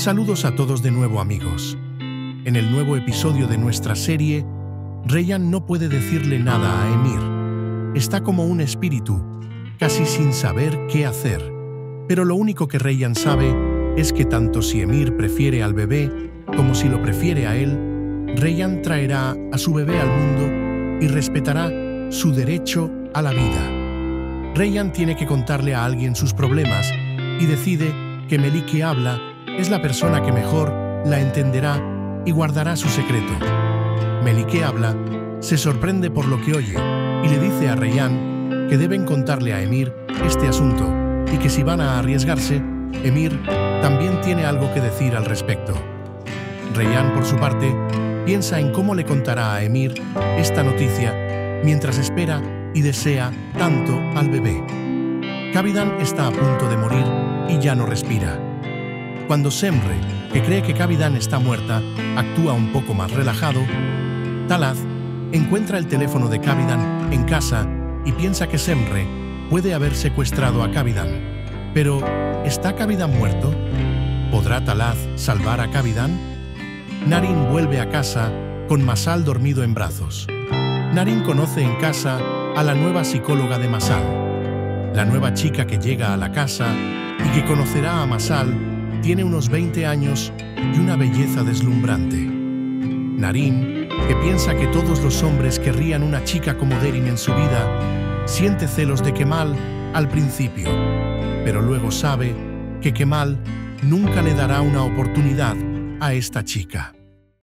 Saludos a todos de nuevo, amigos. En el nuevo episodio de nuestra serie, Rayyan no puede decirle nada a Emir. Está como un espíritu, casi sin saber qué hacer. Pero lo único que Rayyan sabe es que tanto si Emir prefiere al bebé como si lo prefiere a él, Rayyan traerá a su bebé al mundo y respetará su derecho a la vida. Rayyan tiene que contarle a alguien sus problemas y decide que Melike habla es la persona que mejor la entenderá y guardará su secreto. Melike habla se sorprende por lo que oye y le dice a Rayyan que deben contarle a Emir este asunto y que si van a arriesgarse, Emir también tiene algo que decir al respecto. Rayyan, por su parte, piensa en cómo le contará a Emir esta noticia mientras espera y desea tanto al bebé. Cavidan está a punto de morir y ya no respira. Cuando Semre, que cree que Cavidan está muerta, actúa un poco más relajado, Talath encuentra el teléfono de Cavidan en casa y piensa que Semre puede haber secuestrado a Cavidan. Pero, ¿está Cavidan muerto? ¿Podrá Talath salvar a Cavidan? Naren vuelve a casa con Masal dormido en brazos. Naren conoce en casa a la nueva psicóloga de Masal. La nueva chica que llega a la casa y que conocerá a Masal tiene unos 20 años y una belleza deslumbrante. Naren, que piensa que todos los hombres querrían una chica como Derin en su vida, siente celos de Kemal al principio, pero luego sabe que Kemal nunca le dará una oportunidad a esta chica.